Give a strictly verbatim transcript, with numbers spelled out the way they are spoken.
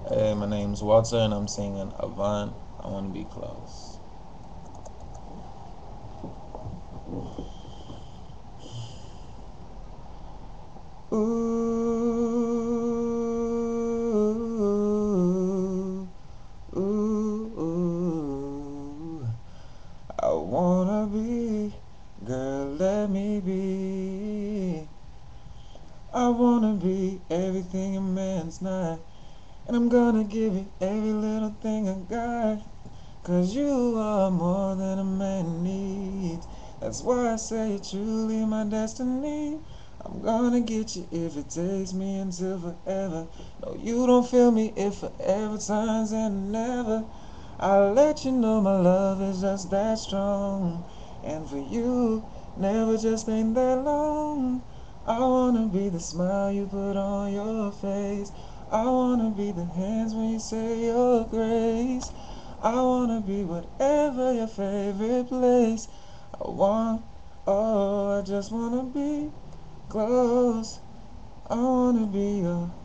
Hey, my name's Walter and I'm singing Avant. I want to be close. Ooh, ooh, ooh. I wanna be, girl, let me be. I wanna be everything a man's not. And I'm gonna give you every little thing I got. Cause you are more than a man needs. That's why I say you're truly my destiny. I'm gonna get you if it takes me until forever. No, you don't feel me if forever turns and never. I'll let you know my love is just that strong. And for you, never just ain't that long. I wanna be the smile you put on your face. I wanna be the hands when you say your grace. I wanna be whatever your favorite place. I want, oh, I just wanna be close. I wanna be your